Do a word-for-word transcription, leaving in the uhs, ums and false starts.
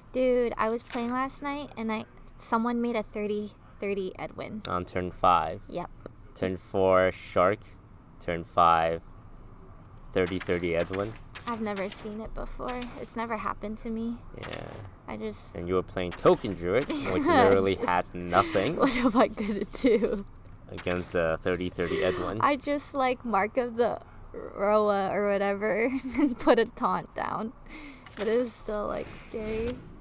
Dude, I was playing last night and I someone made a thirty thirty Edwin. On turn five. Yep. Turn four, Shark. Turn five, thirty thirty Edwin. I've never seen it before. It's never happened to me. Yeah. I just... And you were playing Token Druid, which literally has nothing. What am I gonna do? Against a uh, thirty thirty Edwin. I just like Mark of the Roa or whatever and put a taunt down. But it was still like scary.